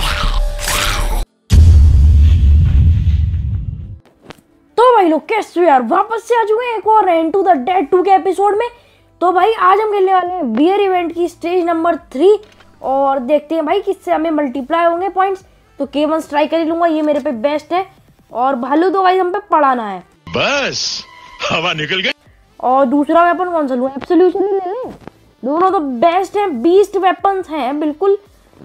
तो भाई लोग कैसे हो यार, वापस से आ चुके हैं एक और इनटू द डेड 2 के एपिसोड में। तो भाई आज हम खेलने वाले हैं बियर इवेंट की स्टेज नंबर 3 और देखते हैं भाई किससे हमें मल्टीप्लाई होंगे पॉइंट्स। तो K1 स्ट्राइक कर ही लूंगा, ये मेरे पे बेस्ट है। और भालू तो भाई हम पे पढ़ाना है, बस हवा निकल गई। और दूसरा वेपन कौन सा लूं? एब्सोल्यूशन ही ले लें, दोनों तो बेस्ट हैं, बीस्ट वेपन्स हैं बिल्कुल।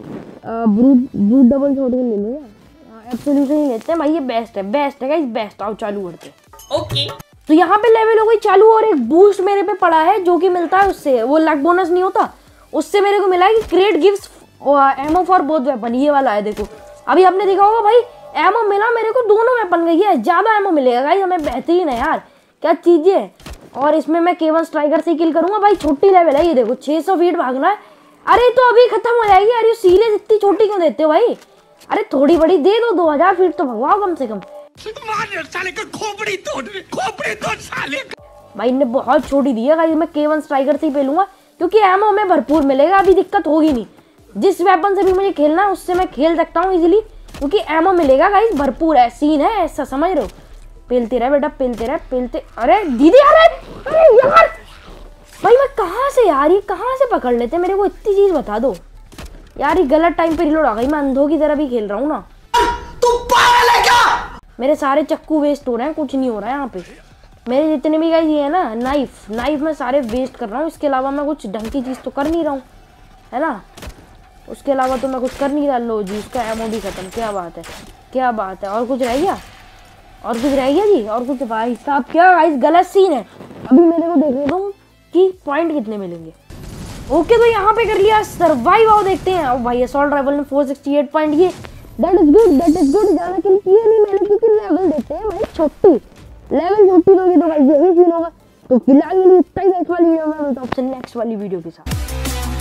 ब्रूट डबल शॉट ले लूंगा, एब्सोल्यूशन ही लेते हैं भाई, ये बेस्ट है गाइस, बेस्ट। आओ चालू करते हैं। ओके तो यहाँ पे लेवल हो गई चालू और एक बूस्ट मेरे पे पड़ा है जो कि मिलता है उससे, वो लक बोनस नहीं होता, उससे मेरे को मिला है कि create gives ammo for both weapon. ये वाला है देखो, अभी आपने देखा होगा भाई एमो मिला मेरे को दोनों वेपन का, ये ज्यादा एमो मिलेगा गाइस हमें, बेहतरीन है यार, क्या चीजें है। और इसमें मैं K1 स्ट्राइकर से किल करूंगा भाई, छोटी लेवल है ये देखो, 600 फीट भागना है। अरे तो अभी खत्म हो जाएगी यार, ये सीरीज इतनी छोटी क्यों देते हो भाई? अरे थोड़ी बड़ी दे दो, 2000 फीट तो भगवाओ कम से कम। साले का खोपड़ी तोड़ साले का। भाई ने बहुत छोटी दी है गाइस, मैं K1 स्ट्राइकर से ही पेलूंगा क्योंकि एमो में भरपूर मिलेगा, अभी दिक्कत होगी नहीं। जिस वेपन से भी मुझे खेलना है उससे मैं खेल सकता हूँ इजीली क्योंकि एमो मिलेगा गाइस भरपूर है, सीन है ऐसा, समझ रहे हो? पेलते रहे बेटा, पेलते रहे पेलते। अरे दीदी अरे यार भाई मैं कहाँ से यार, ये कहाँ से पकड़ लेते, मेरे को इतनी चीज बता दो यार। ये गलत टाइम पे रिलोड आ गई, मैं अंधों की तरह भी खेल रहा हूँ ना। तू पागल है क्या? मेरे सारे चक्कू वेस्ट हो रहे हैं, कुछ नहीं हो रहा है यहाँ पे। मेरे जितने भी गाइस ये है ना नाइफ मैं सारे वेस्ट कर रहा हूँ, इसके अलावा मैं कुछ ढंग की चीज तो कर नहीं रहा हूँ, है ना? उसके अलावा तो मैं कुछ कर नहीं रहा। लो जी उसका एमओ भी खत्म, क्या बात है, क्या बात है। और कुछ रह गया, और कुछ रह गया जी, और कुछ? भाई साहब क्या गाइस गलत सीन है, अभी मेरे को देखने दो कि पॉइंट कितने मिलेंगे। ओके तो यहाँ पे कर लिया सर्वाइव, आओ देखते हैं। अब भाई असॉल्ट राइफल में 468 पॉइंट, ये दैट इज गुड। ज्यादा किल किया नहीं मैंने क्योंकि लेवल देते हैं भाई छोटी, लेवल छोटी दोगे तो भाई यही सीन होगा। तो फिलहाल इतना ही नेक्स्ट वाली वीडियो में मिलता हूँ आपसे नेक्स्ट वाली वीडियो के साथ।